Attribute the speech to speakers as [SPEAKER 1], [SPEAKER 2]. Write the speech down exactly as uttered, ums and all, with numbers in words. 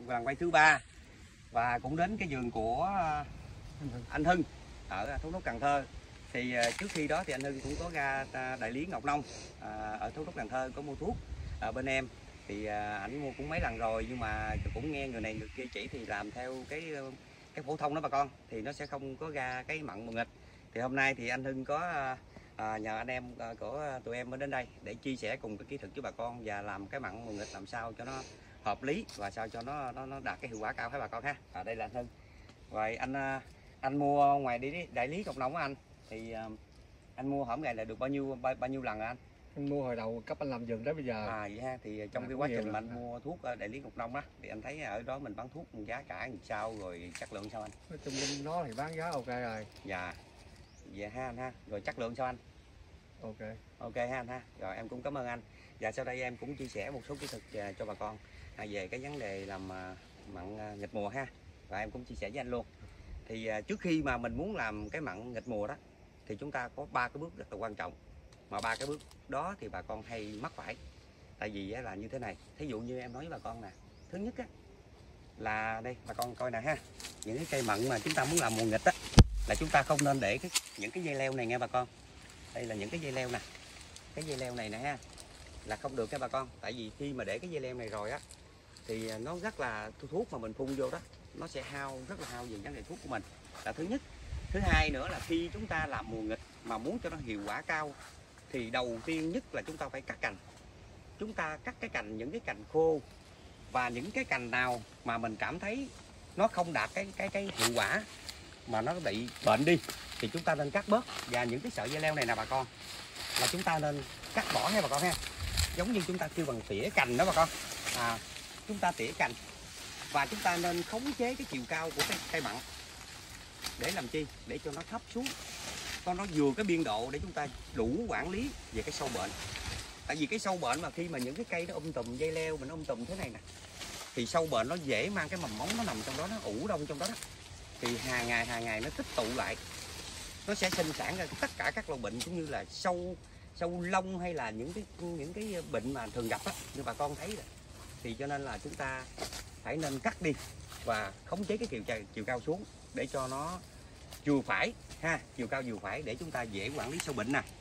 [SPEAKER 1] lần quay thứ ba và cũng đến cái vườn của anh Hưng ở Thốt Nốt Cần Thơ. Thì trước khi đó thì anh Hưng cũng có ra đại lý Ngọc Nông ở Thốt Nốt Cần Thơ có mua thuốc ở bên em. Thì ảnh mua cũng mấy lần rồi nhưng mà cũng nghe người này người kia chỉ thì làm theo cái cái phổ thông đó bà con, thì nó sẽ không có ra cái mặn mùa nghịch. Thì hôm nay thì anh Hưng có à, nhờ anh em của tụi em mới đến đây để chia sẻ cùng cái kỹ thuật với bà con và làm cái mặn mùa nghịch làm sao cho nó hợp lý và sao cho nó nó, nó đạt cái hiệu quả caoให้bà con ha. À, đây là anh Hưng. Rồi anh anh mua ngoài đi đại lý Ngọc Nông á anh, thì anh mua hổm ngày là được bao nhiêu bao, bao nhiêu lần rồi anh?
[SPEAKER 2] Anh mua hồi đầu cấp anh làm vườn tới bây giờ.
[SPEAKER 1] À vậy ha, thì trong à, cái quá trình mà anh mua thuốc ở đại lý Ngọc Nông á thì anh thấy ở đó mình bán thuốc giá cả làm sao rồi chất lượng sao anh?
[SPEAKER 2] Nói chung nó thì bán giá ok rồi.
[SPEAKER 1] Dạ. Dạ ha anh ha. Rồi chất lượng sao anh?
[SPEAKER 2] Ok.
[SPEAKER 1] Ok ha anh ha. Rồi em cũng cảm ơn anh. Và sau đây em cũng chia sẻ một số kỹ thuật cho bà con về cái vấn đề làm mặn nghịch mùa ha. Và em cũng chia sẻ với anh luôn. Thì trước khi mà mình muốn làm cái mặn nghịch mùa đó thì chúng ta có ba cái bước rất là quan trọng. Mà ba cái bước đó thì bà con hay mắc phải. Tại vì là như thế này, thí dụ như em nói với bà con nè, thứ nhất á là đây bà con coi nè ha, những cái cây mận mà chúng ta muốn làm mùa nghịch á là chúng ta không nên để cái, những cái dây leo này nghe bà con. Đây là những cái dây leo nè, cái dây leo này nè ha, là không được nha bà con. Tại vì khi mà để cái dây leo này rồi á thì nó rất là thuốc mà mình phun vô đó nó sẽ hao, rất là hao về vấn đề thuốc của mình là thứ nhất. Thứ hai nữa là khi chúng ta làm mùa nghịch mà muốn cho nó hiệu quả cao thì đầu tiên nhất là chúng ta phải cắt cành. Chúng ta cắt cái cành, những cái cành khô và những cái cành nào mà mình cảm thấy nó không đạt cái cái cái hiệu quả mà nó bị bệnh đi thì chúng ta nên cắt bớt. Và những cái sợi dây leo này nè bà con là chúng ta nên cắt bỏ nha bà con ha. Giống như chúng ta kêu bằng tỉa cành đó bà con. À, chúng ta tỉa cành và chúng ta nên khống chế cái chiều cao của cái cây mặn để làm chi? Để cho nó thấp xuống, cho nó vừa cái biên độ để chúng ta đủ quản lý về cái sâu bệnh. Tại vì cái sâu bệnh mà khi mà những cái cây nó um tùm dây leo mình um tùm thế này nè thì sâu bệnh nó dễ mang cái mầm móng nó nằm trong đó, nó ủ đông trong đó, đó. Thì hàng ngày hàng ngày nó tích tụ lại, nó sẽ sinh sản ra tất cả các loại bệnh cũng như là sâu sâu lông hay là những cái những cái bệnh mà thường gặp á, như bà con thấy rồi. Thì cho nên là chúng ta phải nên cắt đi và khống chế cái chiều chiều cao xuống để cho nó vừa phải ha, chiều cao vừa phải để chúng ta dễ quản lý sâu bệnh nè.